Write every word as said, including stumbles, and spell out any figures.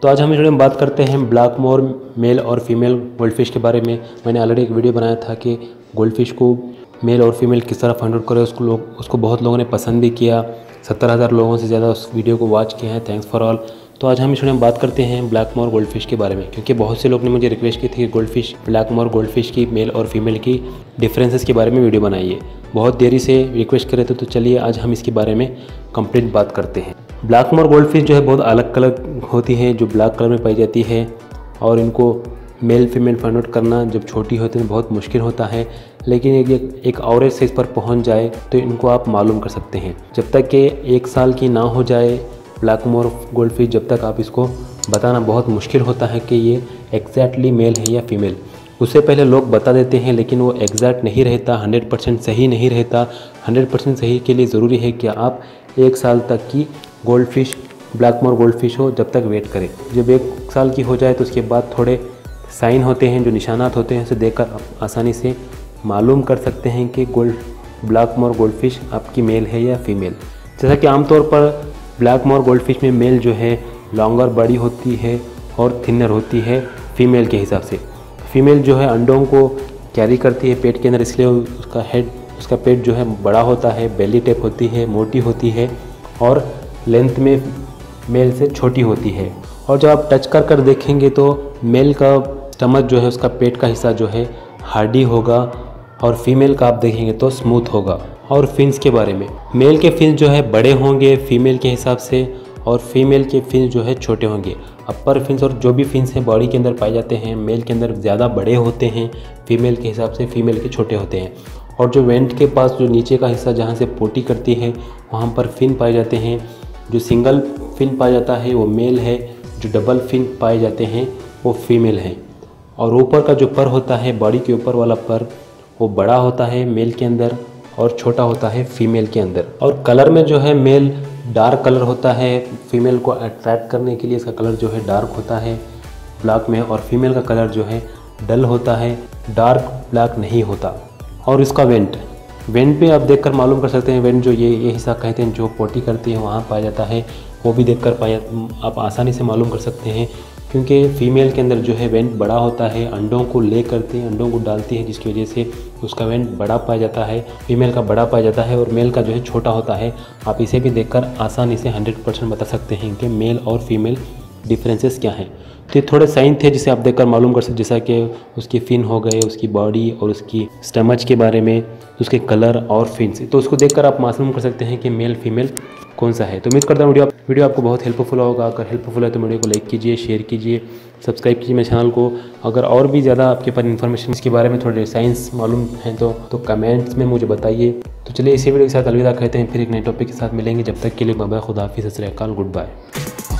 तो आज हम इस वीडियो में बात करते हैं ब्लैकमोर मेल और फीमेल गोल्डफिश के बारे में। मैंने ऑलरेडी एक वीडियो बनाया था कि गोल्डफिश को मेल और फीमेल किस तरह फाइंड आउट करें। उसको लोग उसको बहुत लोगों ने पसंद भी किया, सत्तर हज़ार लोगों से ज़्यादा उस वीडियो को वॉच किया है। Thanks for all. तो आज हम इस वीडियो में बात करते हैं ब्लैकमोर गोल्डफिश के बारे में, क्योंकि बहुत से लोग ने मुझे रिक्वेस्ट की थी कि गोल्डफिश ब्लैकमोर गोल्डफिश की मेल और फीमेल की डिफरेंसेस के बारे में वीडियो बनाइए। बहुत देरी से रिक्वेस्ट करे थे, तो चलिए आज हम इसके बारे में कंप्लीट बात करते हैं। ब्लैकमोर गोल्डफिश जो है बहुत अलग कलर होती है, जो ब्लैक कलर में पाई जाती है, और इनको मेल फीमेल फाइंड आउट करना जब छोटी होती है बहुत मुश्किल होता है। लेकिन एक एक औरत से इस पर पहुंच जाए तो इनको आप मालूम कर सकते हैं। जब तक कि एक साल की ना हो जाए ब्लैकमोर गोल्डफिश, जब तक आप इसको बताना बहुत मुश्किल होता है कि ये एग्जैक्टली मेल है या फीमेल। उससे पहले लोग बता देते हैं, लेकिन वो एग्जैक्ट नहीं रहता, हंड्रेड परसेंट सही नहीं रहता। हंड्रेड परसेंट सही के लिए ज़रूरी है कि आप एक साल तक की गोल्डफिश ब्लैकमोर गोल्डफिश हो जब तक वेट करें। जब एक साल की हो जाए तो उसके बाद थोड़े साइन होते हैं, जो निशानात होते हैं, उसे देखकर आप आसानी से मालूम कर सकते हैं कि गोल्ड ब्लैकमोर गोल्डफिश आपकी मेल है या फीमेल। जैसा कि आमतौर पर ब्लैकमोर गोल्डफिश में मेल जो है लॉन्गर बड़ी होती है और थिनर होती है फीमेल के हिसाब से। फीमेल जो है अंडों को कैरी करती है पेट के अंदर, इसलिए उसका हेड उसका पेट जो है बड़ा होता है, बेली टाइप होती है, मोटी होती है और लेंथ में मेल से छोटी होती है। और जब आप टच कर कर देखेंगे तो मेल का स्टमक जो है, उसका पेट का हिस्सा जो है हार्डी होगा, और फीमेल का आप देखेंगे तो स्मूथ होगा। और फिन्स के बारे में, मेल के फिन्स जो है बड़े होंगे फीमेल के हिसाब से, और फीमेल के फिन्स जो है छोटे होंगे। अपर फिन्स और जो भी फिन्स हैं बॉडी के अंदर पाए जाते हैं, मेल के अंदर ज़्यादा बड़े होते हैं, फीमेल के हिसाब से फीमेल के छोटे होते हैं। और जो वेंट के पास जो नीचे का हिस्सा जहाँ से पोटी करती है वहाँ पर फिन पाए जाते हैं। जो सिंगल फिन पाया जाता है वो मेल है, जो डबल फिन पाए जाते हैं वो फीमेल है। और ऊपर का जो पर होता है, बॉडी के ऊपर वाला पर, वो बड़ा होता है मेल के अंदर और छोटा होता है फीमेल के अंदर। और कलर में जो है मेल डार्क कलर होता है, फीमेल को अट्रैक्ट करने के लिए इसका कलर जो है डार्क होता है ब्लैक में, और फीमेल का कलर जो है डल होता है, डार्क ब्लैक नहीं होता। और इसका वेंट वेंट पे आप देखकर मालूम कर सकते हैं। वेंट जो ये ये हिस्सा कहते हैं जो पोटी करती है वहाँ पाया जाता है, वो भी देखकर पाया आप आसानी से मालूम कर सकते हैं, क्योंकि फीमेल के अंदर जो है वेंट बड़ा होता है, अंडों को ले करते हैं, अंडों को डालती है, जिसकी वजह से उसका वेंट बड़ा पाया जाता है, फीमेल का बड़ा पाया जाता है, और मेल का जो है छोटा होता है। आप इसे भी देखकर आसानी से हंड्रेड परसेंट बता सकते हैं कि मेल और फीमेल डिफरेंसेस क्या हैं। तो ये थोड़े साइन थे जिसे आप देखकर मालूम कर सकते, जैसा कि उसकी फिन हो गए, उसकी बॉडी और उसकी स्टमच के बारे में, उसके कलर और फिन से, तो उसको देखकर आप मालूम कर सकते हैं कि मेल फीमेल कौन सा है। तो उम्मीद करता हूँ वीडियो वीडियो आपको बहुत हेल्पफुल होगा। अगर हेल्पफुल है तो वीडियो को लाइक कीजिए, शेयर कीजिए, सब्सक्राइब कीजिए मेरे चैनल को। अगर और भी ज़्यादा आपके पास इन्फॉर्मेशन इसके बारे में थोड़े साइंस मालूम है तो तो कमेंट्स में मुझे बताइए। तो चलिए इसी वीडियो के साथ अलविदा कहते हैं, फिर एक नए टॉपिक के साथ मिलेंगे। जब तक के लिए बाय बाय, खुदा हाफिज़, सत श्री अकाल, गुड बाय।